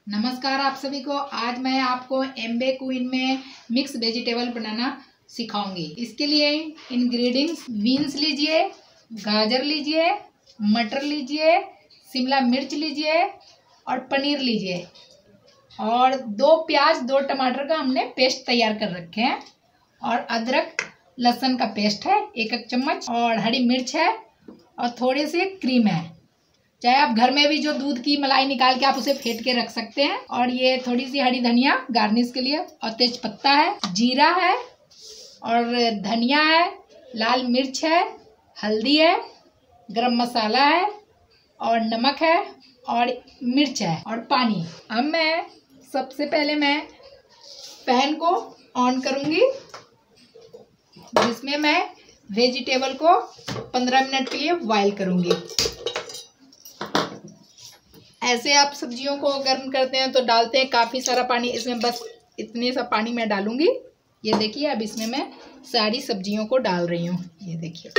नमस्कार आप सभी को। आज मैं आपको एम्बे क्वीन में मिक्स वेजिटेबल बनाना सिखाऊंगी। इसके लिए इंग्रेडिएंट्स बीन्स लीजिए, गाजर लीजिए, मटर लीजिए, शिमला मिर्च लीजिए और पनीर लीजिए और 2 प्याज 2 टमाटर का हमने पेस्ट तैयार कर रखे हैं और अदरक लहसुन का पेस्ट है 1 चम्मच और हरी मिर्च है और थोड़ी सी क्रीम है। चाहे आप घर में भी जो दूध की मलाई निकाल के आप उसे फेंट के रख सकते हैं। और ये थोड़ी सी हरी धनिया गार्निश के लिए और तेज पत्ता है, जीरा है और धनिया है, लाल मिर्च है, हल्दी है, गरम मसाला है और नमक है और मिर्च है और पानी। अब मैं सबसे पहले मैं पैन को ऑन करूंगी जिसमें मैं वेजिटेबल को 15 मिनट के लिए बॉईल करूंगी। ऐसे आप सब्जियों को गर्म करते हैं तो डालते हैं काफ़ी सारा पानी, इसमें बस इतने सा पानी मैं डालूंगी। ये देखिए अब इसमें मैं सारी सब्जियों को डाल रही हूँ। ये देखिए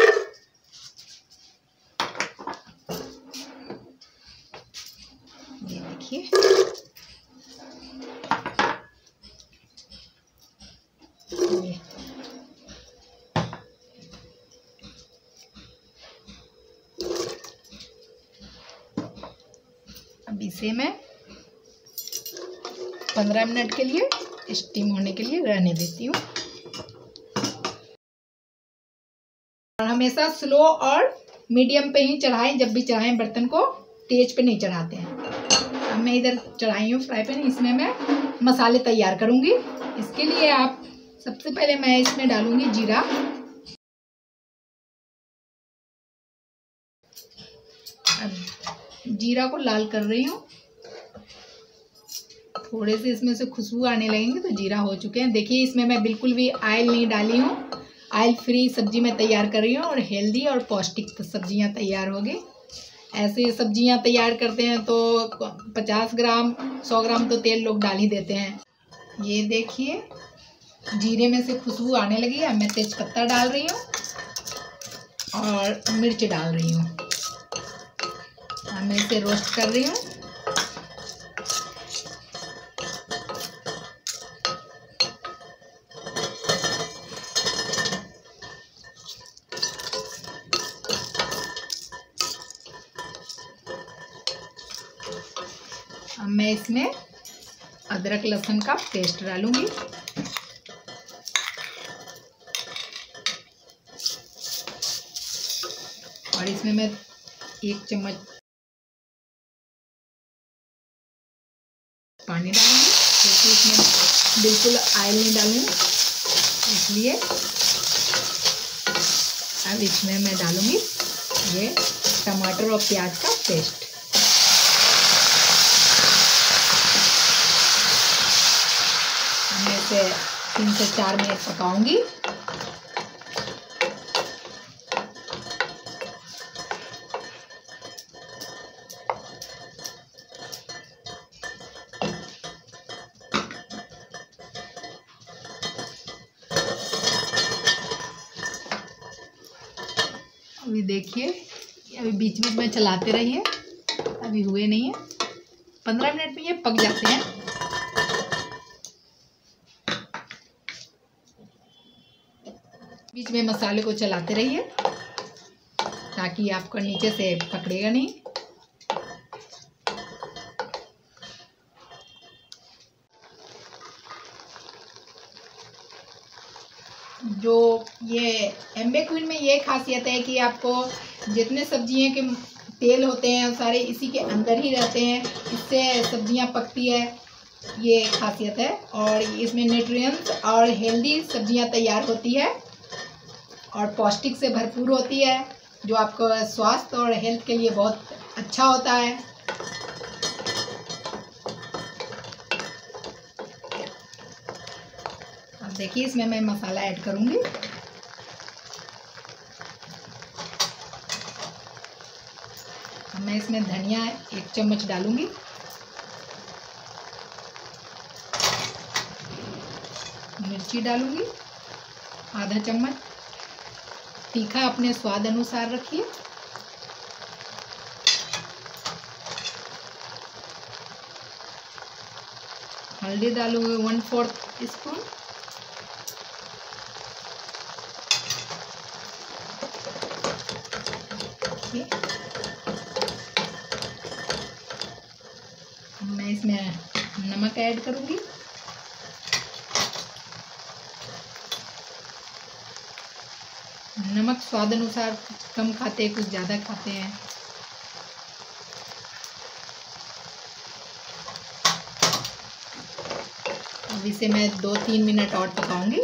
अब इसे मैं 15 मिनट के लिए स्टीम होने के लिए रहने देती हूँ। और हमेशा स्लो और मीडियम पे ही चढ़ाएं, जब भी चढ़ाएं बर्तन को तेज पे नहीं चढ़ाते हैं। अब मैं इधर चढ़ाई हूँ फ्राई पैन, इसमें मैं मसाले तैयार करूँगी। इसके लिए आप सबसे पहले मैं इसमें डालूँगी जीरा, अब जीरा को लाल कर रही हूँ। थोड़े से इसमें से खुशबू आने लगेंगे तो जीरा हो चुके हैं। देखिए इसमें मैं बिल्कुल भी ऑयल नहीं डाली हूँ, ऑयल फ्री सब्जी मैं तैयार कर रही हूँ और हेल्दी और पौष्टिक सब्जियाँ तैयार होगी। ऐसे सब्जियाँ तैयार करते हैं तो 50 ग्राम 100 ग्राम तो तेल लोग डाल ही देते हैं। ये देखिए जीरे में से खुशबू आने लगी है। मैं तेज पत्ता डाल रही हूँ और मिर्च डाल रही हूँ। मैं इसे रोस्ट कर रही हूँ। अब मैं इसमें अदरक लहसुन का पेस्ट डालूंगी और इसमें मैं 1 चम्मच पानी डालूंगी क्योंकि इसमें बिल्कुल ऑयल नहीं डालूंगी, इसलिए अब इसमें मैं डालूंगी ये टमाटर और प्याज का पेस्ट। मैं इसे 3 से 4 मिनट पकाऊंगी। अभी देखिए अभी बीच बीच में चलाते रहिए, अभी हुए नहीं है। 15 मिनट में ये पक जाते हैं। बीच में मसाले को चलाते रहिए ताकि आपको नीचे से पकड़ेगा नहीं। जो ये एम्बे क्वीन में ये खासियत है कि आपको जितने सब्जियां के तेल होते हैं सारे इसी के अंदर ही रहते हैं, इससे सब्जियां पकती है, ये खासियत है। और इसमें न्यूट्रिएंट्स और हेल्दी सब्जियां तैयार होती है और पौष्टिक से भरपूर होती है, जो आपको स्वास्थ्य और हेल्थ के लिए बहुत अच्छा होता है। अब देखिए इसमें मैं मसाला ऐड करूंगी। अब मैं इसमें धनिया 1 चम्मच डालूंगी, मिर्ची डालूंगी आधा चम्मच, तीखा अपने स्वाद अनुसार रखिए। हल्दी डालूंगी 1/4 स्पून। मैं इसमें नमक ऐड करूंगी। नमक स्वाद अनुसार, कम खाते हैं कुछ ज़्यादा खाते हैं। अब इसे मैं 2-3 मिनट और पकाऊंगी।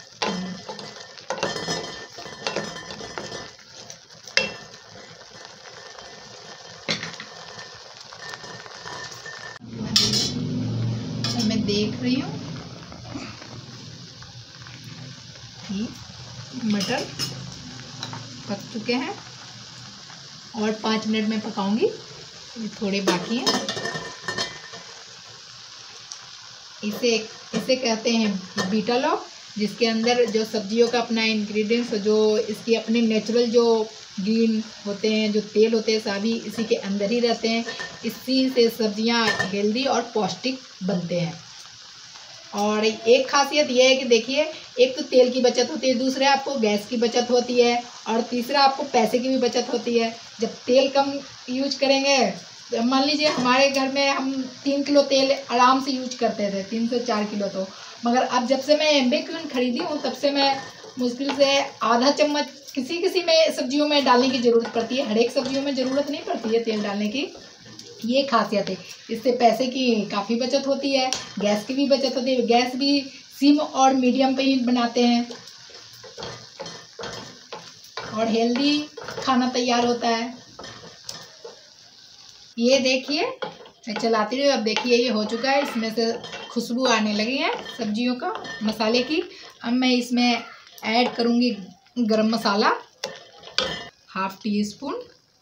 मैं देख रही हूँ कि मटर पक चुके हैं और 5 मिनट में पकाऊंगी, थोड़े बाकी हैं। इसे कहते हैं बीटालॉक, जिसके अंदर जो सब्जियों का अपना इंग्रेडिएंट्स, जो इसकी अपने नेचुरल जो ग्रीन होते हैं, जो तेल होते हैं, सभी इसी के अंदर ही रहते हैं। इसी से सब्जियां हेल्दी और पौष्टिक बनते हैं। और एक खासियत यह है कि देखिए, एक तो तेल की बचत होती है, दूसरा आपको गैस की बचत होती है, और तीसरा आपको पैसे की भी बचत होती है। जब तेल कम यूज करेंगे, मान लीजिए हमारे घर में हम 3 किलो तेल आराम से यूज करते थे, 3 से 4 किलो तो, मगर अब जब से मैं एम्बे क्वीन खरीदी हूँ तब से मैं मुश्किल से आधा चम्मच किसी में सब्जियों में डालने की ज़रूरत पड़ती है। हर एक सब्जियों में ज़रूरत नहीं पड़ती है तेल डालने की, ये खासियत है। इससे पैसे की काफ़ी बचत होती है, गैस की भी बचत होती है। गैस भी सिम और मीडियम पे ही बनाते हैं और हेल्दी खाना तैयार होता है। ये देखिए, मैं चलाती रही हूँ। अब देखिए ये हो चुका है, इसमें से खुशबू आने लगी है सब्जियों का, मसाले की। अब मैं इसमें ऐड करूँगी गरम मसाला 1/2 टीस्पून।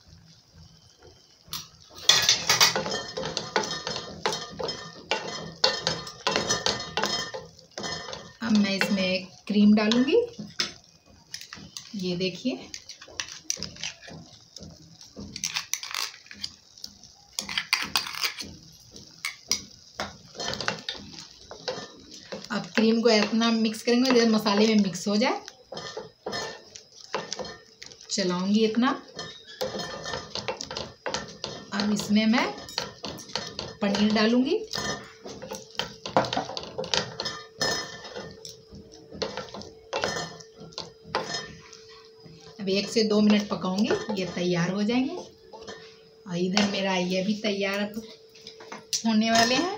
अब मैं इसमें क्रीम डालूंगी, ये देखिए। अब क्रीम को इतना मिक्स करेंगे जैसे मसाले में मिक्स हो जाए। चलाऊंगी इतना। अब इसमें मैं पनीर डालूंगी। अब 1 से 2 मिनट पकाऊंगी, ये तैयार हो जाएंगे। और इधर मेरा ये भी तैयार होने वाले हैं।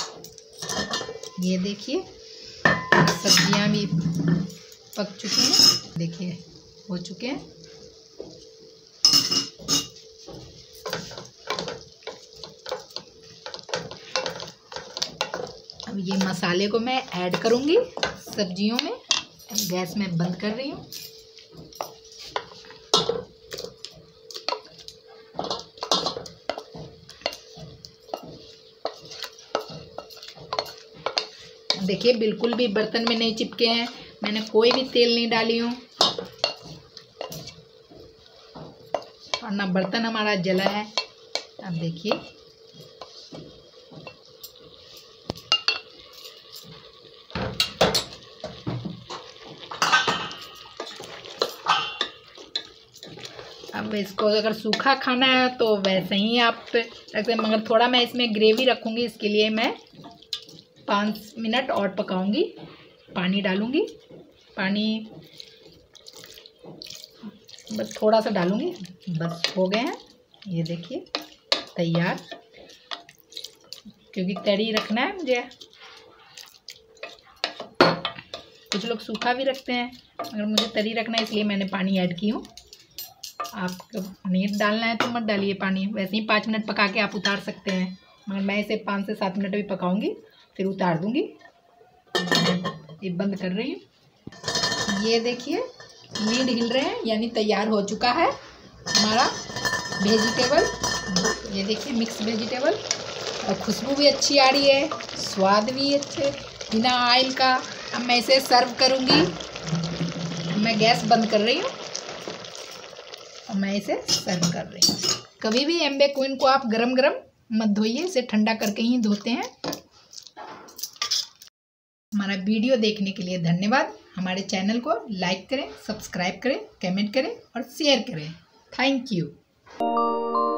ये देखिए, सब्जियां भी पक चुकी हैं, देखिए हो चुके हैं। अब ये मसाले को मैं ऐड करूंगी सब्जियों में। गैस में बंद कर रही हूँ। देखिए, बिल्कुल भी बर्तन में नहीं चिपके हैं, मैंने कोई भी तेल नहीं डाली हूँ और ना बर्तन हमारा जला है। अब देखिए, अब इसको अगर सूखा खाना है तो वैसे ही आप रखते हैं, मगर थोड़ा मैं इसमें ग्रेवी रखूँगी, इसके लिए मैं 5 मिनट और पकाऊंगी। पानी डालूंगी, पानी बस थोड़ा सा डालूंगी, बस हो गए हैं। ये देखिए तैयार, क्योंकि तरी रखना है मुझे। कुछ लोग सूखा भी रखते हैं, मगर मुझे तरी रखना है, इसलिए मैंने पानी ऐड की हूँ। आपको पनीर डालना है तो मत डालिए पानी, वैसे ही 5 मिनट पका के आप उतार सकते हैं, मगर मैं इसे 5 से 7 मिनट भी पकाऊंगी, फिर उतार दूंगी। ये बंद कर रही हूँ। ये देखिए, लीड हिल रहे हैं, यानी तैयार हो चुका है हमारा वेजिटेबल। ये देखिए, मिक्स वेजिटेबल, और खुशबू भी अच्छी आ रही है, स्वाद भी अच्छे, बिना ऑयल का। अब मैं इसे सर्व करूँगी। मैं गैस बंद कर रही हूँ और मैं इसे सर्व कर रही हूँ। कभी भी एम्बे क्वीन को आप गरम गरम मत धोइए, इसे ठंडा करके ही धोते हैं। हमारा वीडियो देखने के लिए धन्यवाद। हमारे चैनल को लाइक करें, सब्सक्राइब करें, कमेंट करें और शेयर करें। Thank you.